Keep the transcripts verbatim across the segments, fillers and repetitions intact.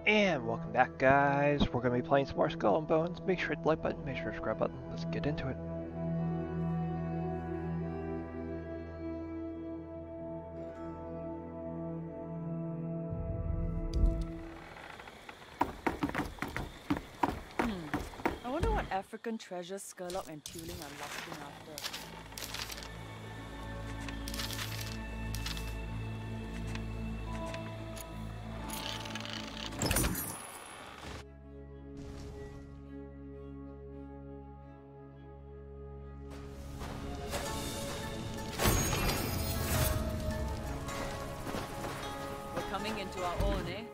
And welcome back, guys. We're going to be playing some more Skull and Bones. Make sure to hit the like button, make sure to subscribe button. Let's get into it. Hmm. I wonder what African treasures Skurlock and Tuling are lusting after. Coming into our own, eh?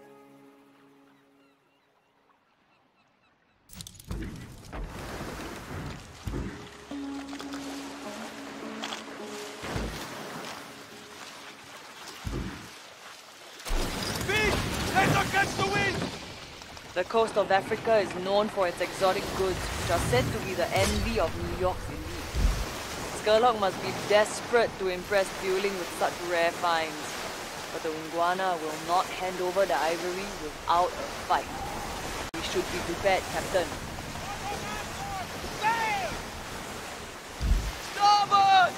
Speed! Heads against the wind! The coast of Africa is known for its exotic goods, which are said to be the envy of New York's elite. Skurlock must be desperate to impress Tuling with such rare finds. But the Ungwana will not hand over the ivory without a fight. We should be prepared, Captain. Starboard!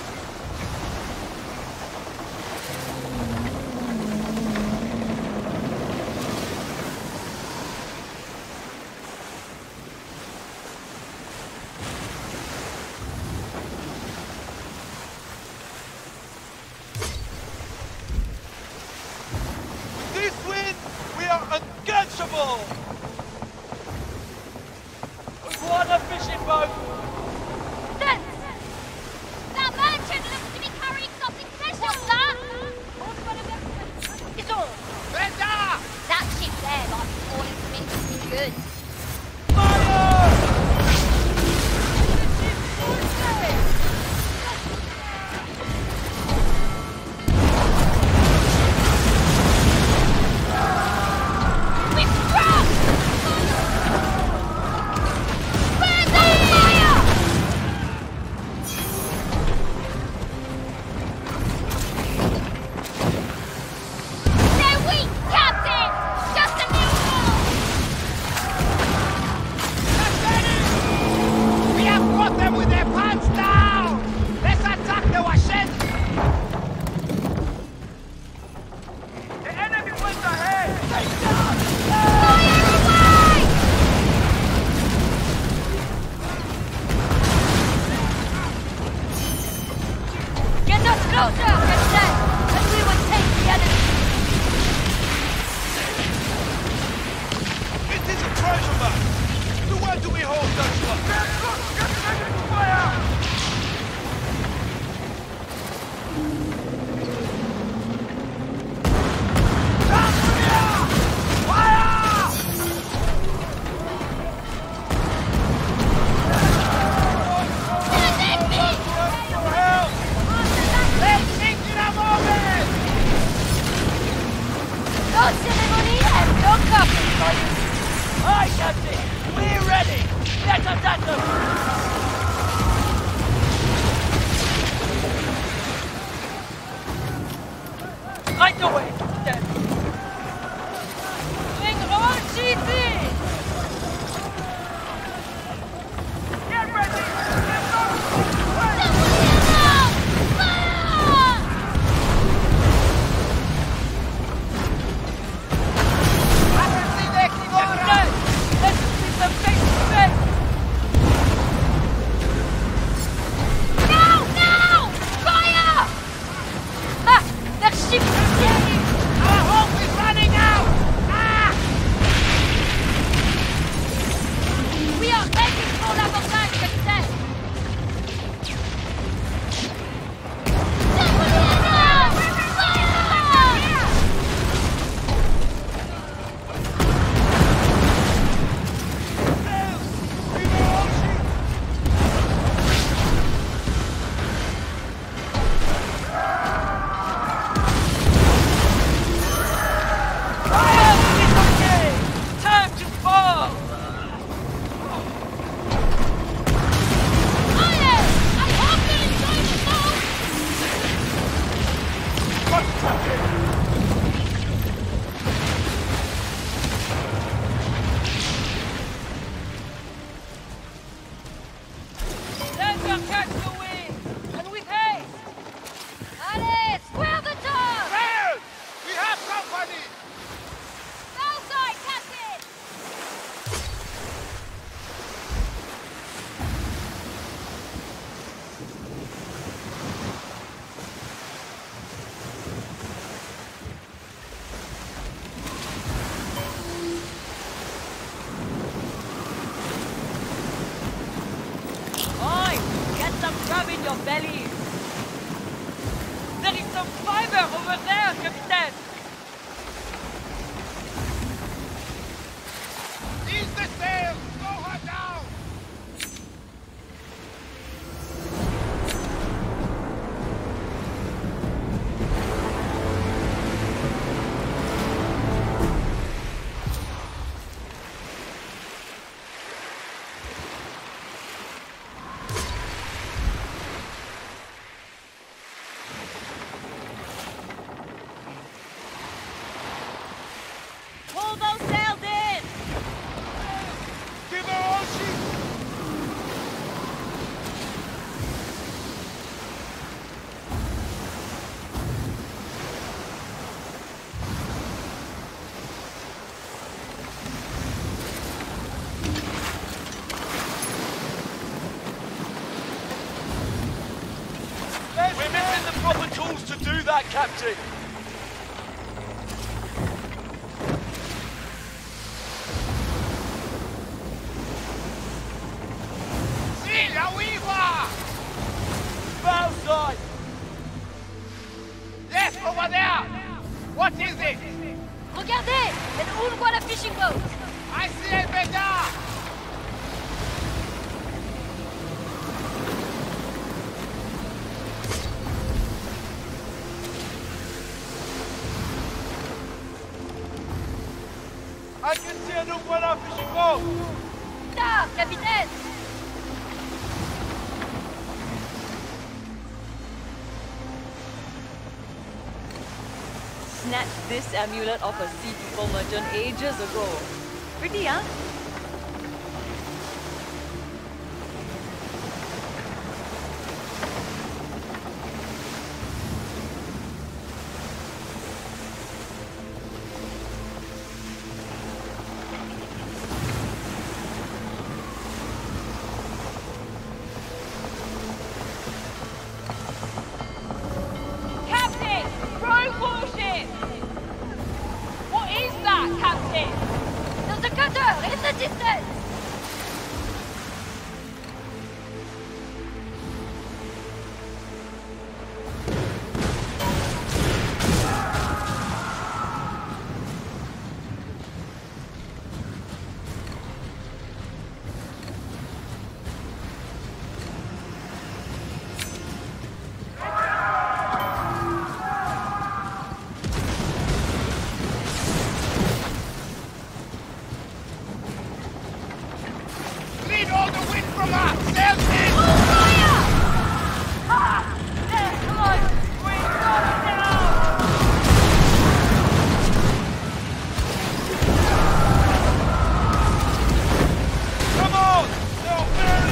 Uncatchable! What a fishing boat! Then, that merchant looks to be carrying something special, sir! It's all. Brenda! That ship there might be hauling some interesting goods. Fire! Aye, Captain! We're ready! Let us at them! Right away! Then! Bring all sheets in! Get ready! Get ready! Ship is your bellies. There is some fiber over there, Captain. Ease the sails! Slow her down! Pull those sails in. Give her all she... We're missing the proper tools to do that, Captain. Si, la viva! Bow side. Yes, over there! What is it? Regardez! And on voit la fishing boat! I see a better! I can see a new one up fishing boat. Là, capitaine! Snatched this amulet off a sea people merchant ages ago. Pretty, huh? Captain! Rogue warship! What is that, Captain? There's a cutter in the distance! Lead all the wind from us! Sails in! On fire! Ah! There, come on! We've got it now! Come on. They're barely...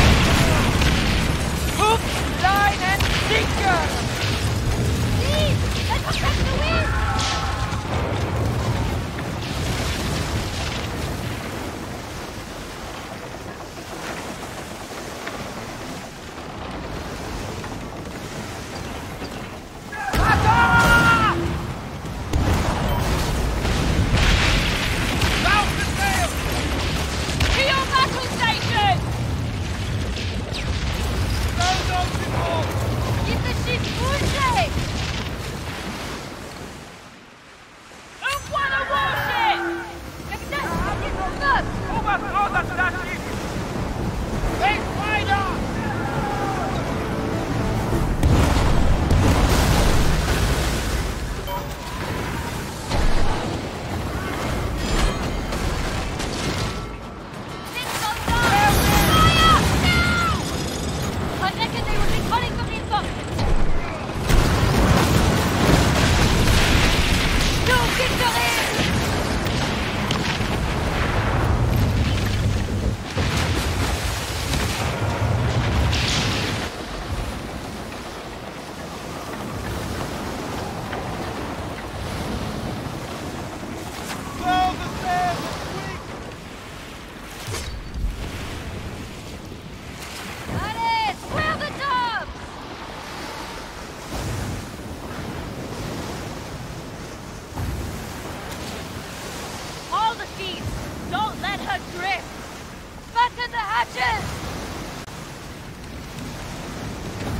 Hook, line, and sinker! Please! Let's protect the wind! Ah! Down the sail! To your battle station! Down, down, people. Keep the ship moving! Who won a warship? Capitaine, it's on us! Overthrow that starship! They fight us! It's on us! Fire! Now! I reckon they will be calling for reinforcements! To victory! Blow the sails, quick. Allez, square the top! Hold the feet. Don't let her drift. Fasten the hatches!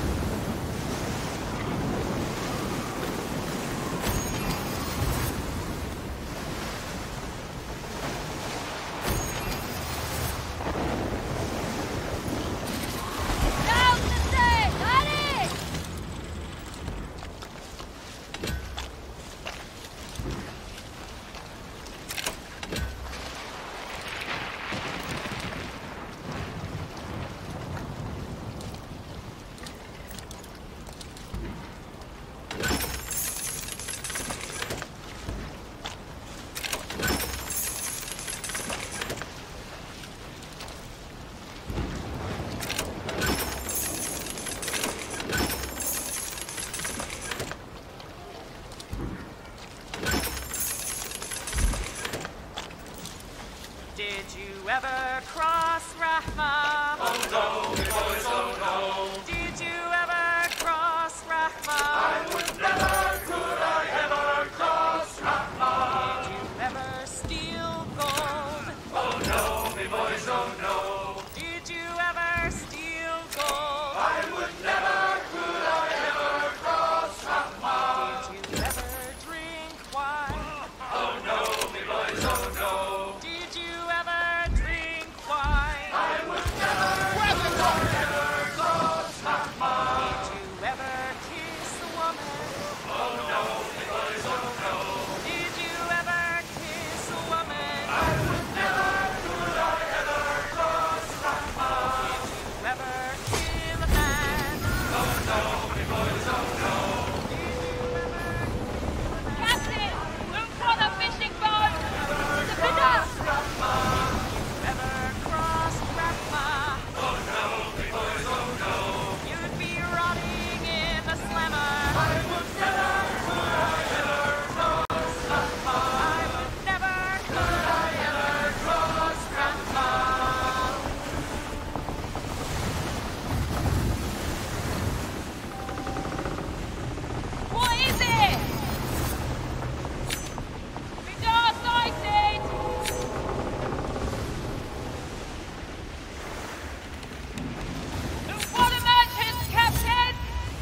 Did you ever cross Rahma? Oh no, boys, oh no. Did you ever cross Rahma? I would never, could I ever cross Rahma? Did you ever steal gold? Oh no, me boys, oh no. Did you ever steal gold? I would never, could I ever cross Rahma? Did you ever drink wine? Oh no, me boys, oh no. Did you ever drink wine? I would never, could I ever cross Rahma? Did you ever kiss a woman? Oh no, me boys, oh no. Did you ever kiss a woman? I would never, could I ever cross Rahma? Did you ever kill a man? Oh no, me boys, oh no. Did you ever kill a man? Captain, look for the fishing boat! The bidder! Ever crossed Rahma? Oh no, me boys, oh no. You'd be rotting in the slammer. I would never, could I ever cross Rahma? I would never, could I ever cross Rahma? What is it? Bidder sighted! Look for the merchants, Captain!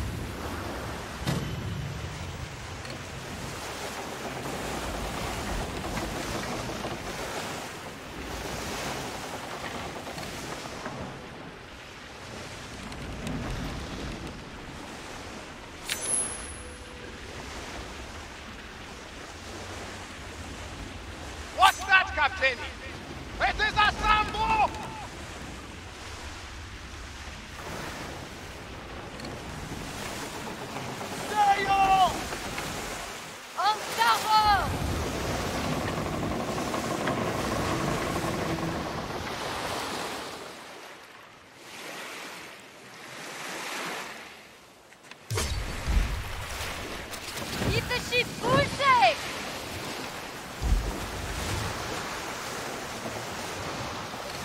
What's that, Captain? It is a Sambo! Sail! En starboard! Keep the ship pushing!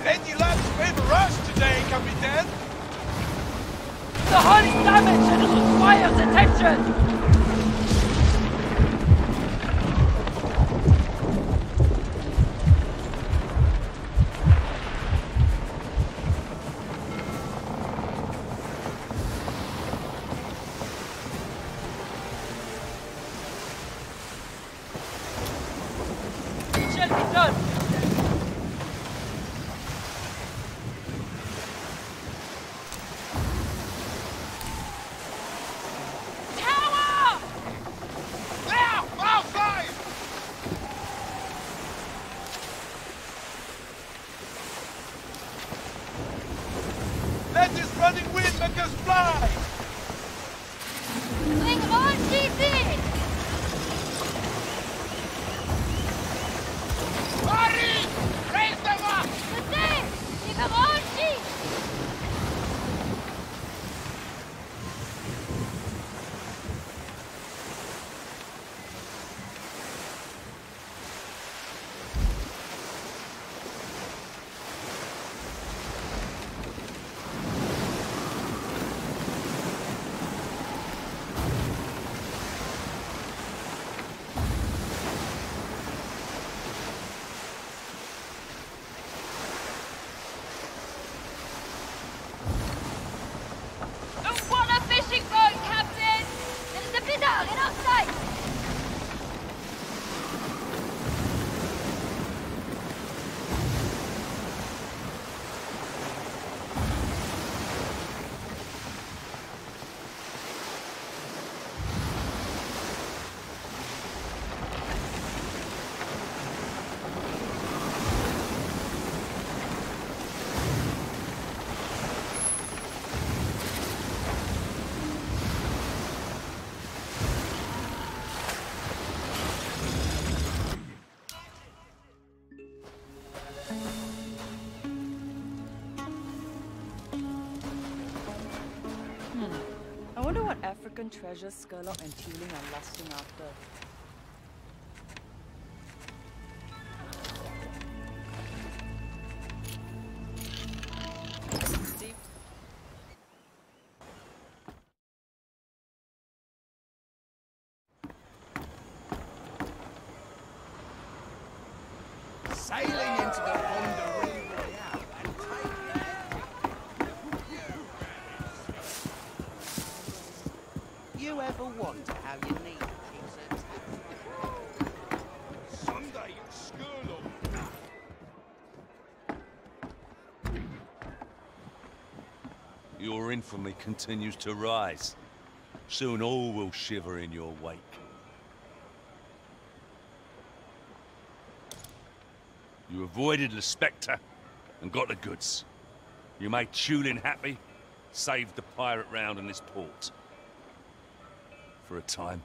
Any lads favor us today, Captain? The holy damage requires attention! African treasures Skurlock and Teeling are lusting after. See? Sailing into the Wonder Royale and You ever wonder how you need Jesus? Sunday Skurlock. Your infamy continues to rise. Soon all will shiver in your wake. You avoided the Spectre and got the goods. You made Tulin happy, saved the pirate round in this port. For a time.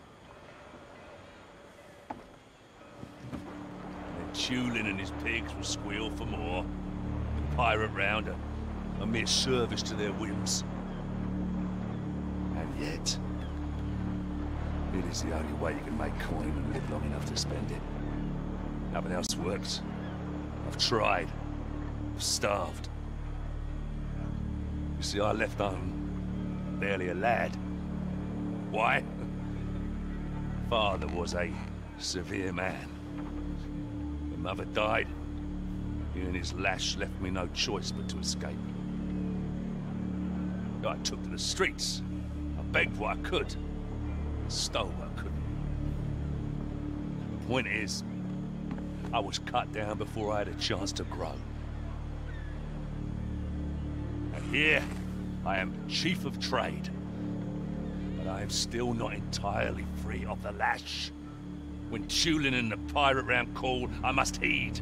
Then Tulin and his pigs will squeal for more. The pirate round a, a mere service to their whims. And yet, it is the only way you can make coin and live long enough to spend it. Nothing else works. I've tried. I've starved. You see, I left home barely a lad. Why? Father was a severe man. When mother died, he and his lash left me no choice but to escape. I took to the streets. I begged what I could. Stole what I couldn't. The point is, I was cut down before I had a chance to grow. And here, I am Chief of Trade. But I am still not entirely free of the lash. When Tulin and the pirate round call, I must heed.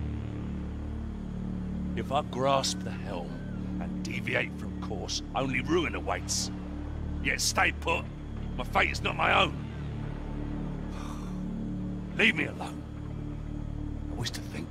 If I grasp the helm and deviate from course, only ruin awaits. Yet stay put. My fate is not my own. Leave me alone. I wish to think.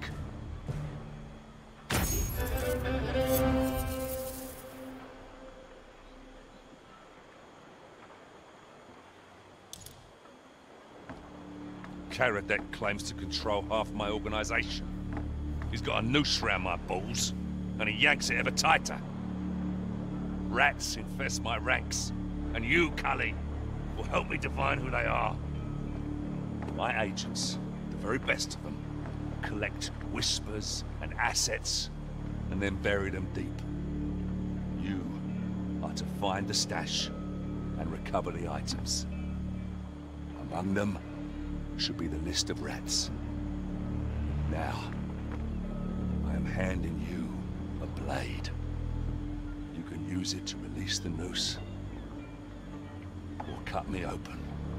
Karadek claims to control half my organization. He's got a noose around my balls. and he yanks it ever tighter. Rats infest my ranks, and you, Cully, will help me define who they are. My agents, the very best of them, collect whispers and assets, and then bury them deep. You are to find the stash and recover the items. Among them should be the list of rats. Now, I am handing you a blade. You can use it to release the noose, or cut me open.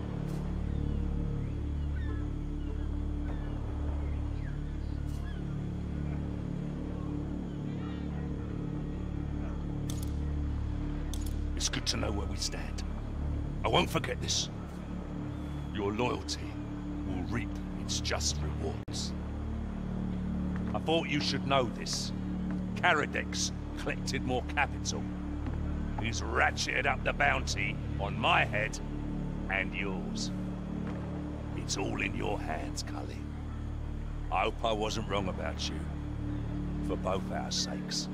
It's good to know where we stand. I won't forget this. Your loyalty will reap its just rewards. I thought you should know this. Karadek's collected more capital. He's ratcheted up the bounty on my head and yours. It's all in your hands, Cully. I hope I wasn't wrong about you, for both our sakes.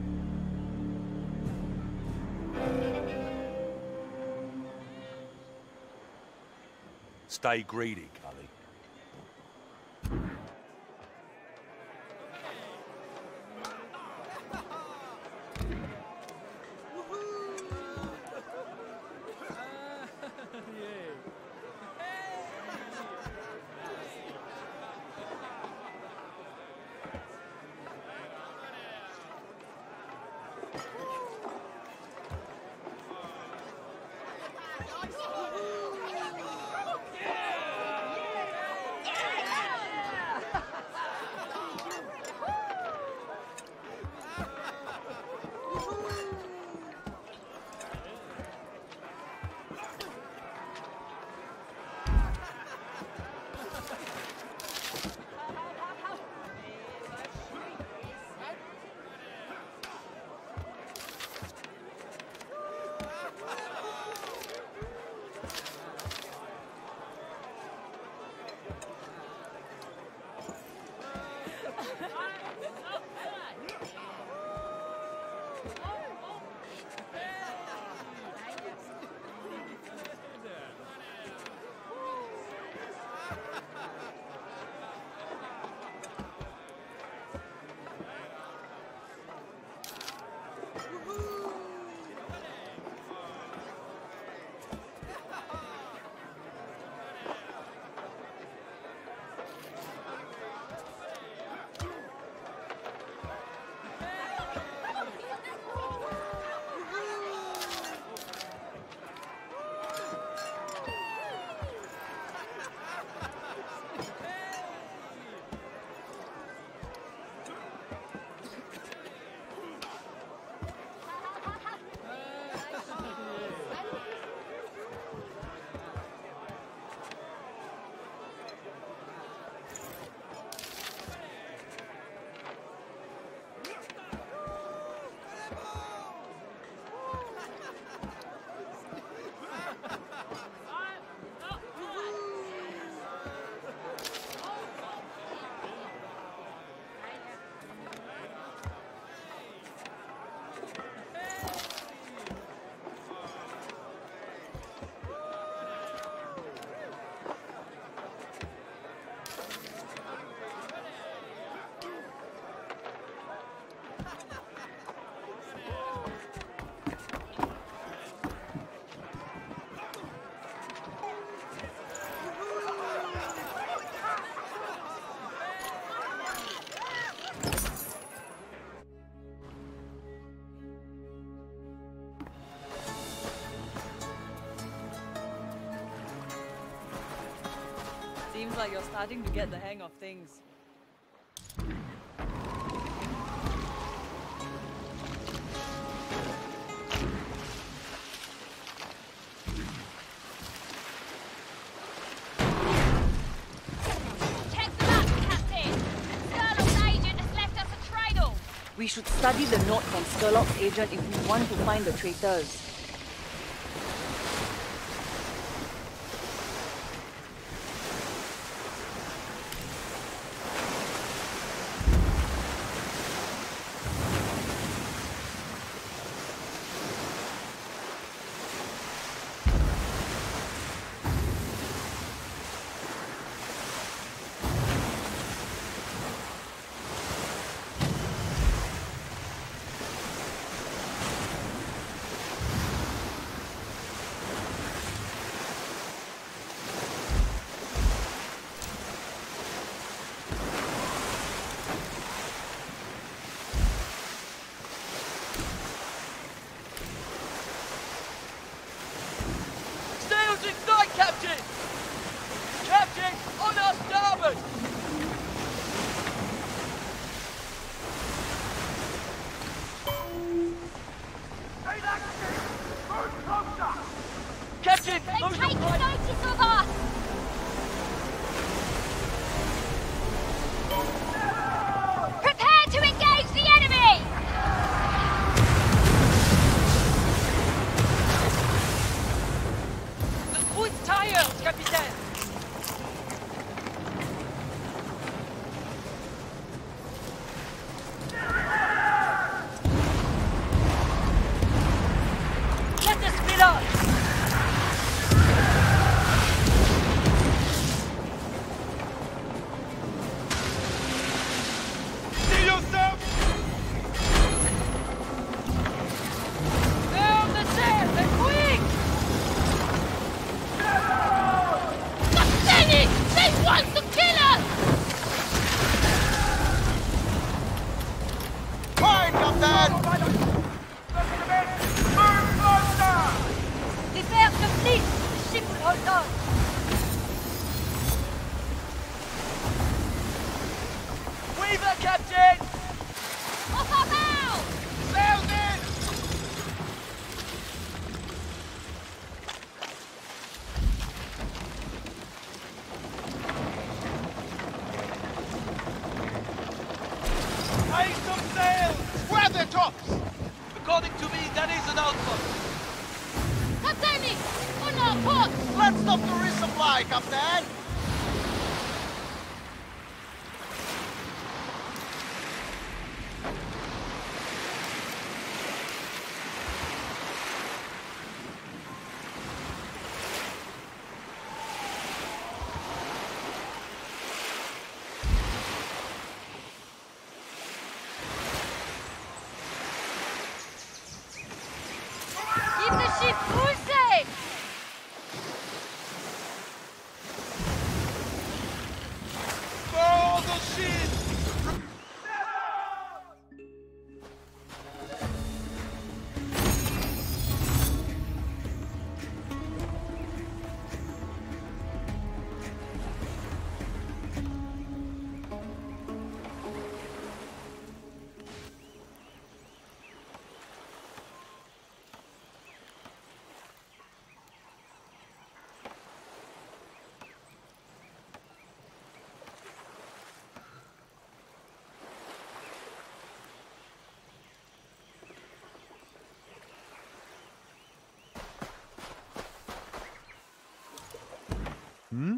Stay greedy, Cully. Seems like you're starting to get the hang of things. Check the map, Captain! Sherlock's agent has left us a trail! We should study the note from Sherlock's agent if we want to find the traitors. Captain, They've those taken are notice of us! Prepare to engage the enemy! the wood tires, Captain. Let us split up. See yourself! Down the stairs and quick! Denny! They want to kill us! Fine, Captain! Move closer! Repair complete. The ship will hold on. Weaver, Captain! Off our bow! Sails in! Raise some sails! Square their tops! According to me, that is an outpost. Captain! On our port! Let's stop the resupply, Captain! Keep the ship cruising! For the ship! Hmm?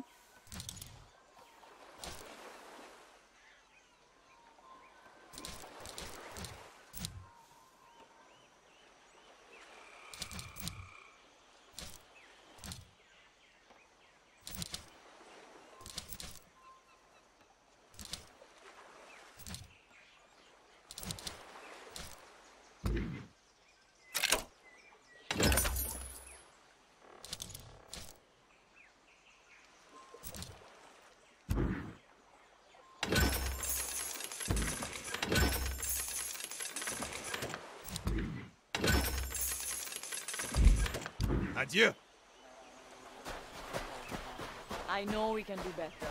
Adieu! I know we can do better.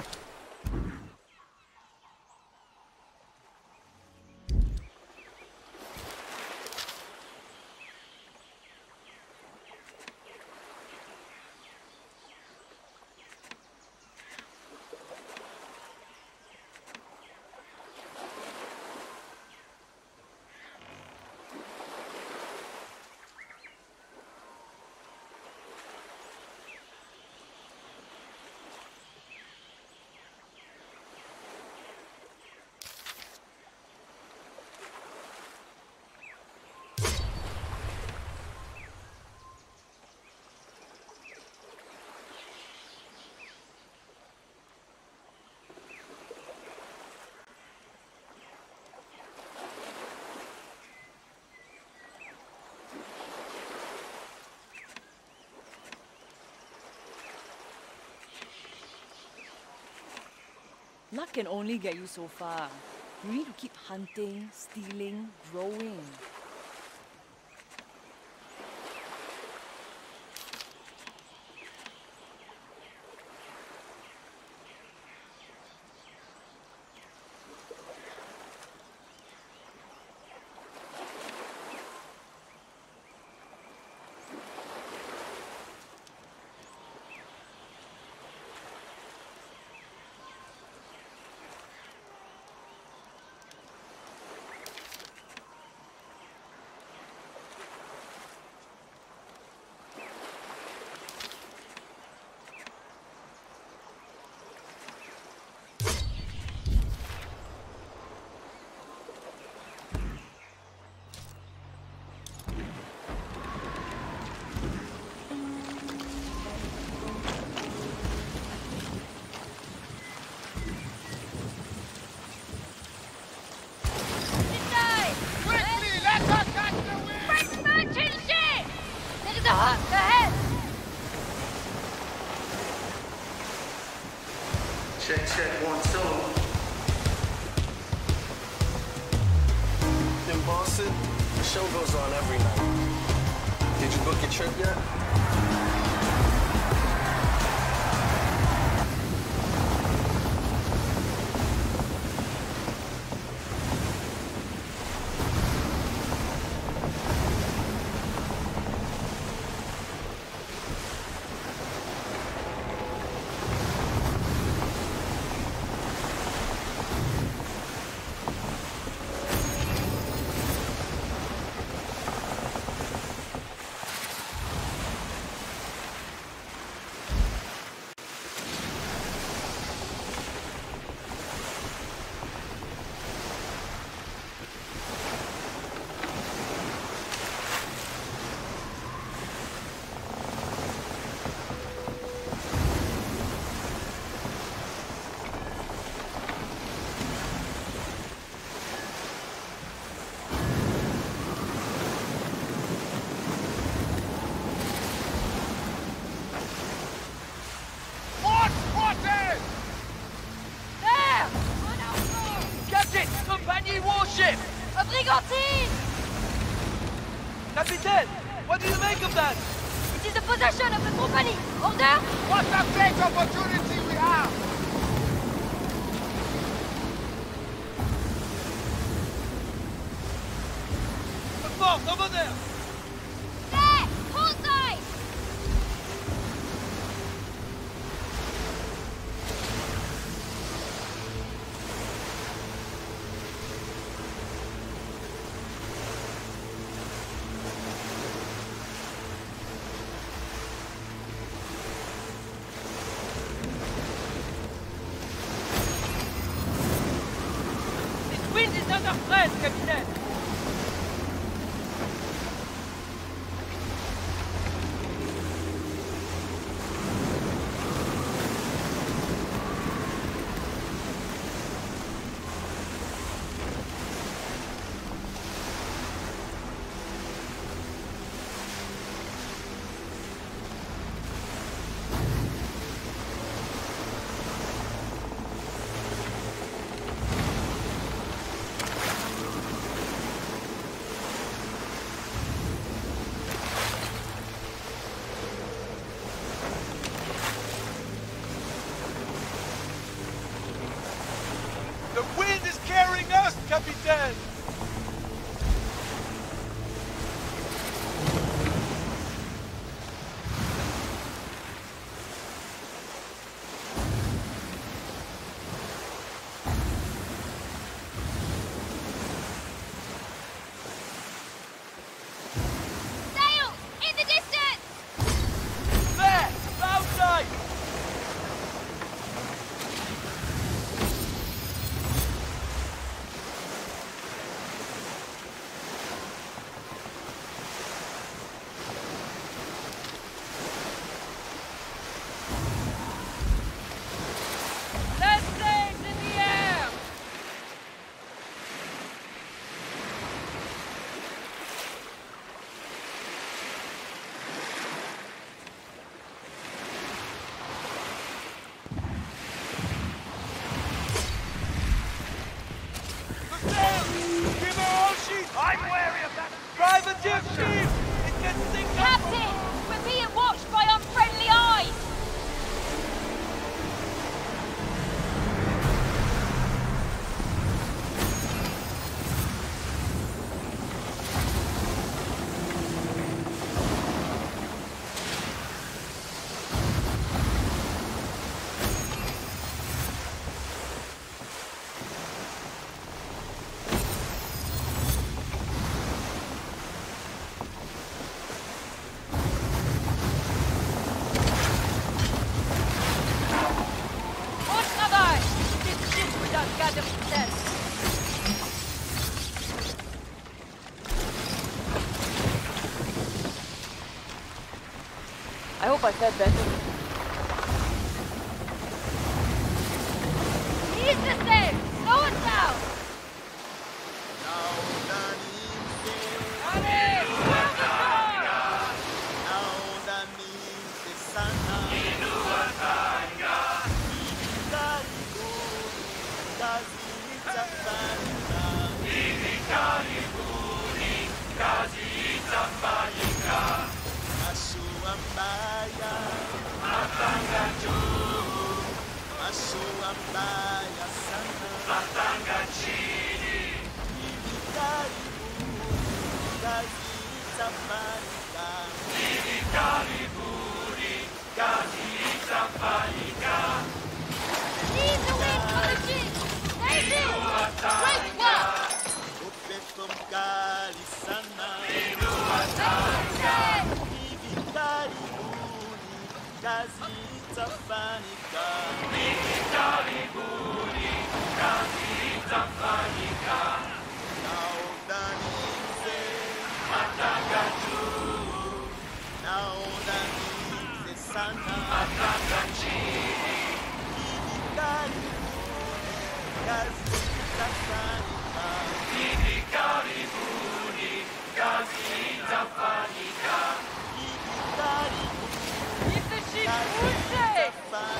Luck can only get you so far. You need to keep hunting, stealing, growing. Boston, the show goes on every night. Did you book your trip yet? Capitaine, what do you make of that? It is the possession of the company. Order? What a great opportunity we have! A force over there! There! Bullseye! Wind is under threat, Capitaine! The wind is carrying us, Capitaine! Sails! In the distance! There! Outside! Let's sails in the air! The sails! Give her all sheet! I'm wary of that! Privateer chief! It can sink us! Captain! We're being watched by unfriendly eyes! Bon travail! This ship without gathering sense. I hope I fared better. Ease the sail! Slow us down! Does Leave the wind for the jig! Stay in! Great work! Keep the sheep moving!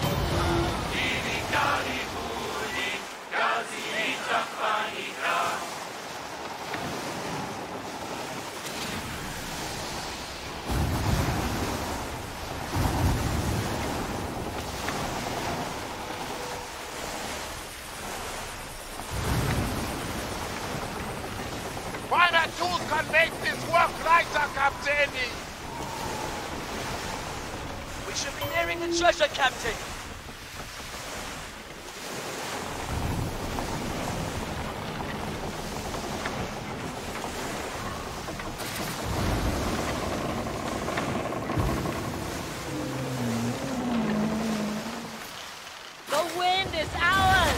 Finer tools can make this work lighter, Captain! We should be nearing the treasure, Captain. The wind is ours!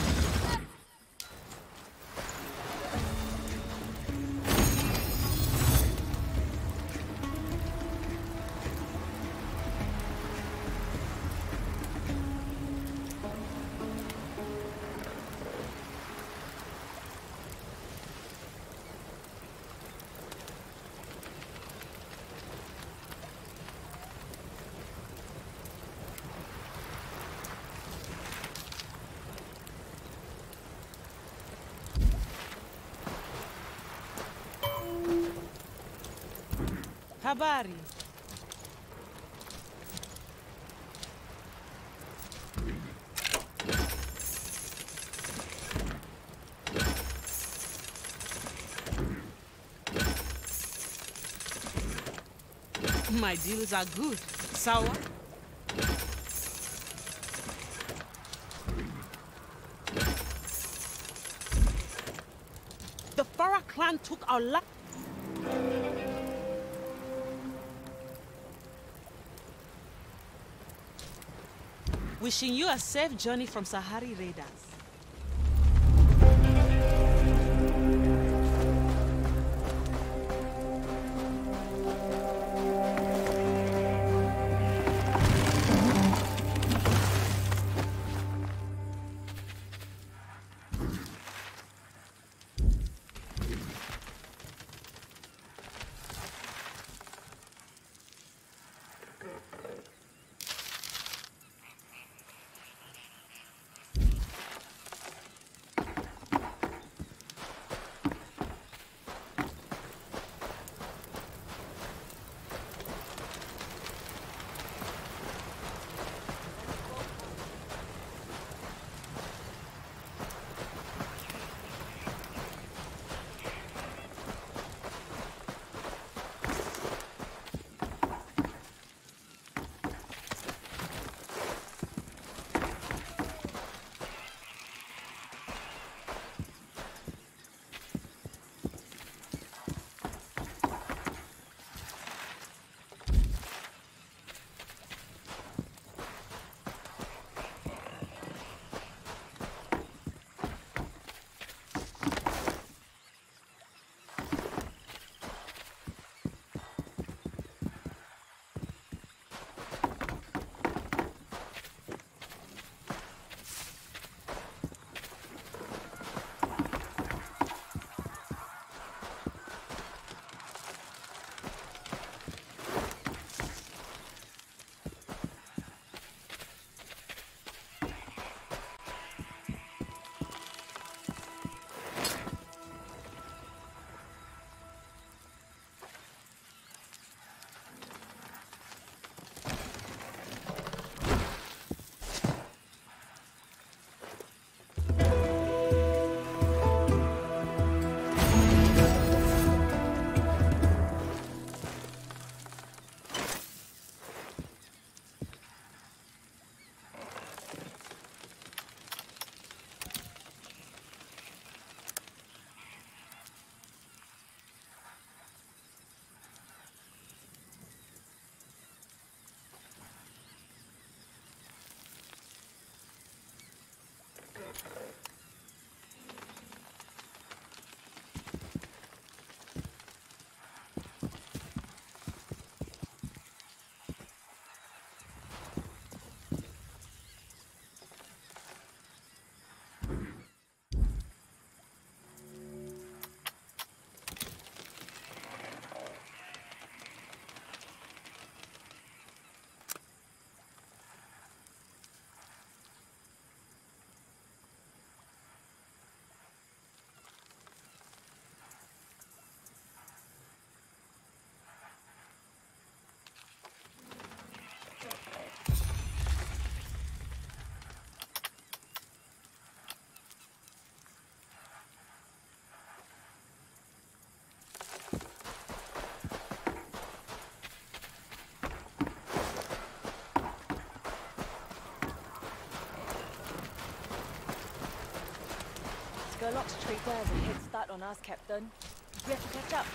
Habari. My deals are good. Sour? The Farah clan took our land. Wishing you a safe journey from Sahari raiders. Dock's traitor has a head start on us, Captain. We have to catch up.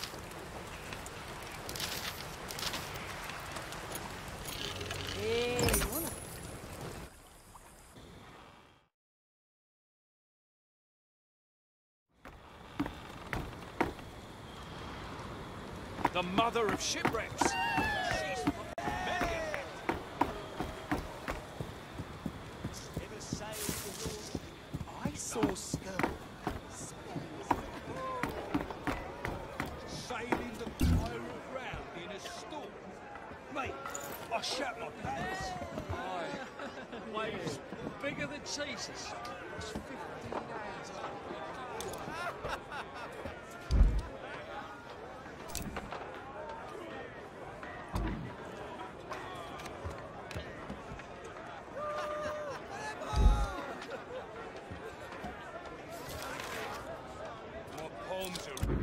Hey, you wanna... The mother of shipwrecks. She's many a head. Ever sailed the Lord? I saw Skull. Sailing the pirate round in a storm. Mate, I shat my pants. Aye. Waves bigger than Jesus. It's fifteen hours. What poems are...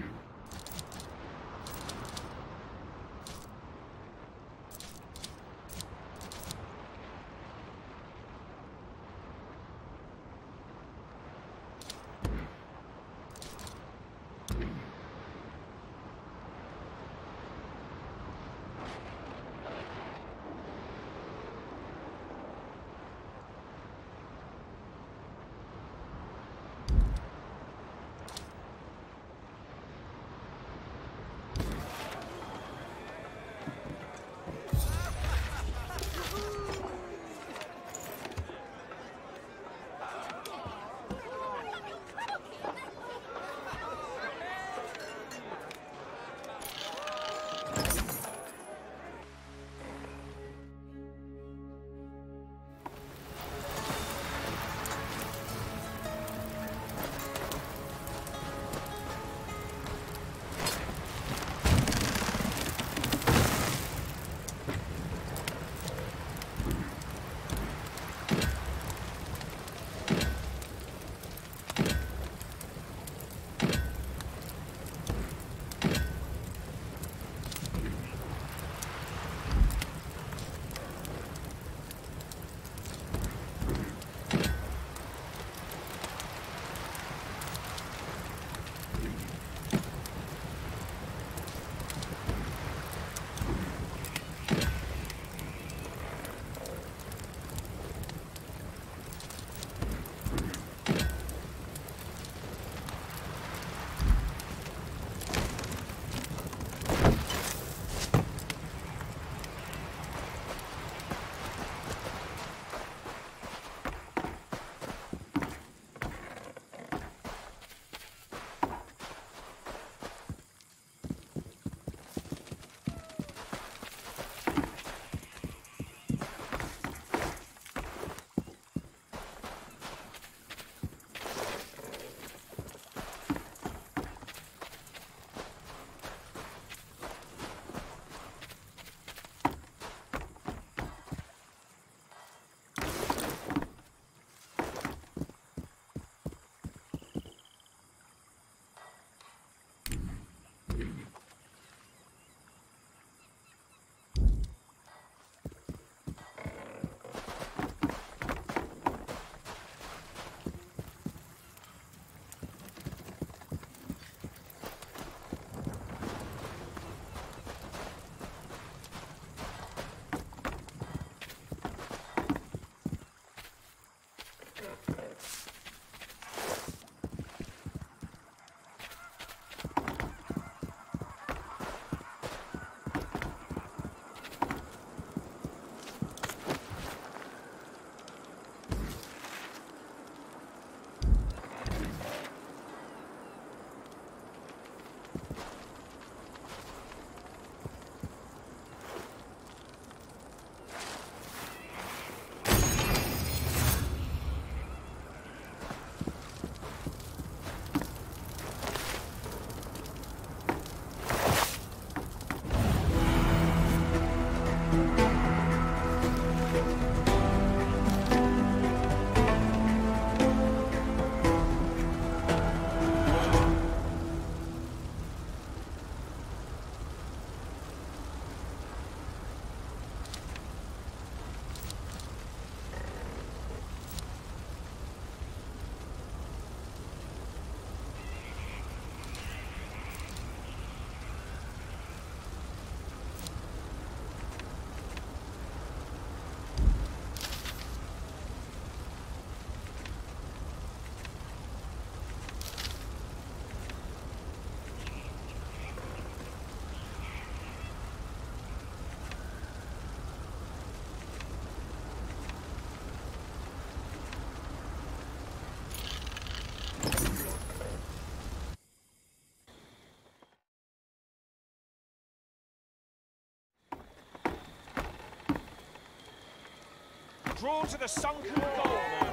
Drawn to the sunken gold mine.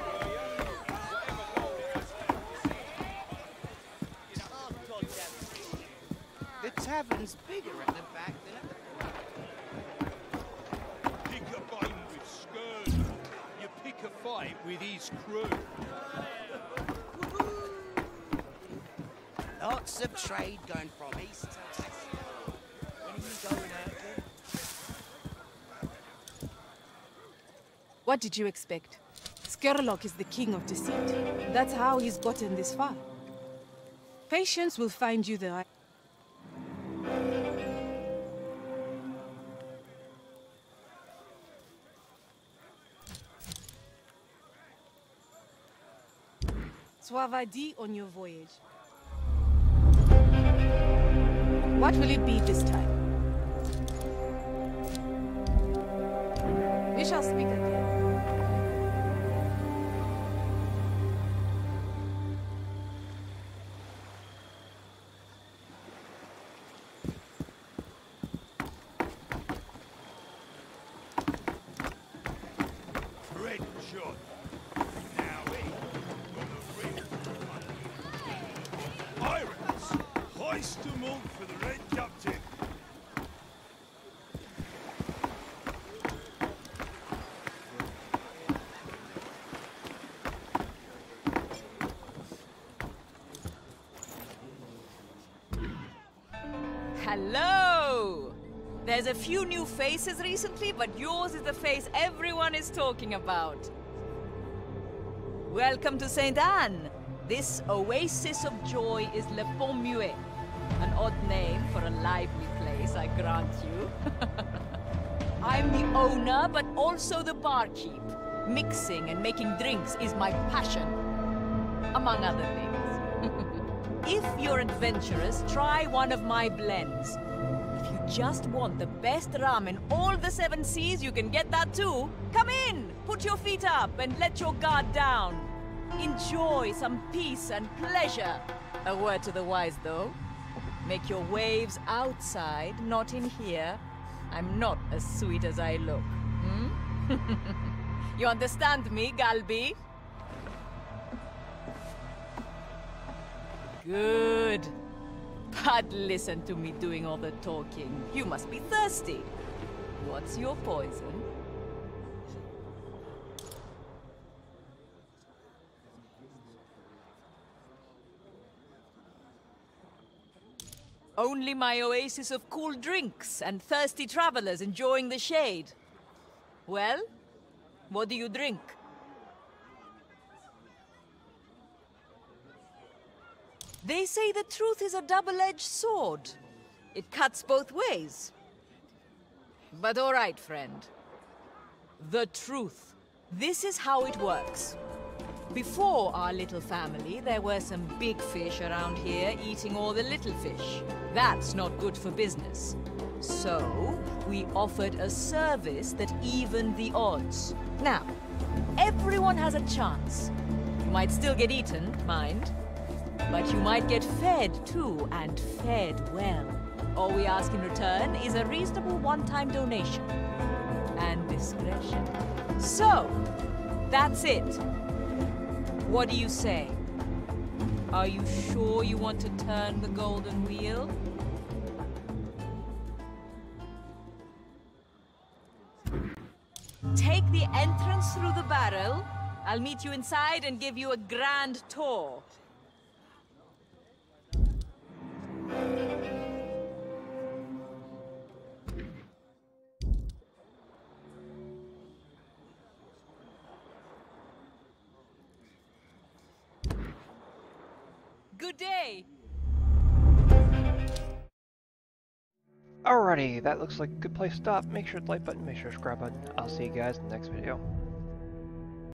The tavern's bigger at the back than at the front. Pick a bone with Skirl. You pick a fight with his crew. Lots of trade going from east to west. When are you going out there? What did you expect? Skerlock is the king of deceit. That's how he's gotten this far. Patience will find you the... Suavadi on your voyage. What will it be this time? We shall speak again. Red shot. Now we got a real one. Pirates! Hoist them all for the Red Captain. Hello! There's a few new faces recently, but yours is the face everyone is talking about. Welcome to Saint Anne. This oasis of joy is Le Pont Muet. An odd name for a lively place, I grant you. I'm the owner, but also the barkeep. Mixing and making drinks is my passion, among other things. If you're adventurous, try one of my blends. If you just want the best rum in all the seven seas, you can get that too. Come in, put your feet up and let your guard down. Enjoy some peace and pleasure. A word to the wise though. Make your waves outside, not in here. I'm not as sweet as I look. Hmm? You understand me, Galbi? Good. But listen to me doing all the talking. You must be thirsty. What's your poison? Only my oasis of cool drinks and thirsty travelers enjoying the shade. Well, what do you drink? They say the truth is a double-edged sword. It cuts both ways. But all right, friend. The truth. This is how it works. Before our little family, there were some big fish around here eating all the little fish. That's not good for business. So, we offered a service that evened the odds. Now, everyone has a chance. You might still get eaten, mind. But you might get fed too, and fed well. All we ask in return is a reasonable one-time donation. And discretion. So, that's it. What do you say? Are you sure you want to turn the golden wheel? Take the entrance through the barrel. I'll meet you inside and give you a grand tour. Good day. Alrighty, that looks like a good place to stop. Make sure to like button, make sure to subscribe button. I'll see you guys in the next video.